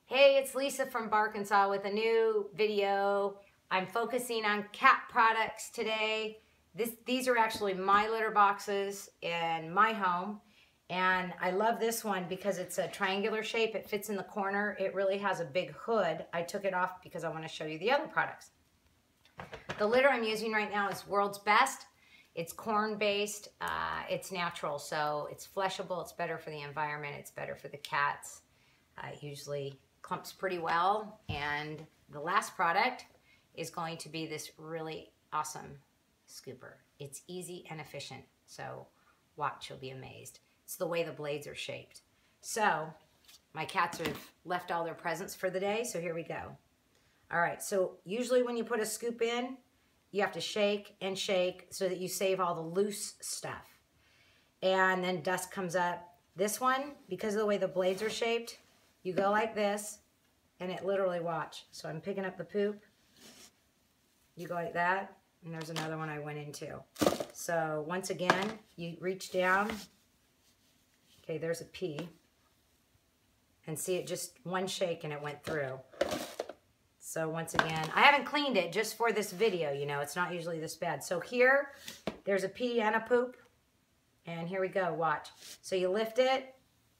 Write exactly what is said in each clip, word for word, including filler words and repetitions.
Hey, it's Lisa from Barkansas with a new video. I'm focusing on cat products today. This, these are actually my litter boxes in my home. And I love this one because it's a triangular shape. It fits in the corner. It really has a big hood. I took it off because I want to show you the other products. The litter I'm using right now is World's Best. It's corn-based. Uh, it's natural, so it's fleshable. It's better for the environment. It's better for the cats. Uh, usually clumps pretty well. And the last product is going to be this really awesome scooper. It's easy and efficient, so watch, you'll be amazed. It's the way the blades are shaped. So my cats have left all their presents for the day, so here we go. All right, so usually when you put a scoop in, you have to shake and shake so that you save all the loose stuff. And then dust comes up. This one, because of the way the blades are shaped, you go like this, and it literally, watch. So I'm picking up the poop. You go like that, and there's another one I went into. So once again, you reach down. Okay, there's a pee. And see, it just one shake and it went through. So once again, I haven't cleaned it just for this video, you know, it's not usually this bad. So here, there's a pee and a poop. And here we go, watch. So you lift it.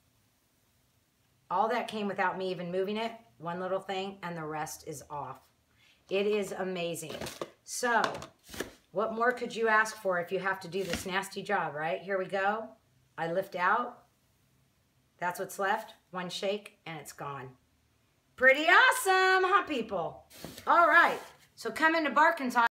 All that came without me even moving it, one little thing, and the rest is off. It is amazing. So, what more could you ask for if you have to do this nasty job, right? Here we go. I lift out. That's what's left. One shake, and it's gone. Pretty awesome, huh, people? All right. So come into Barkansas.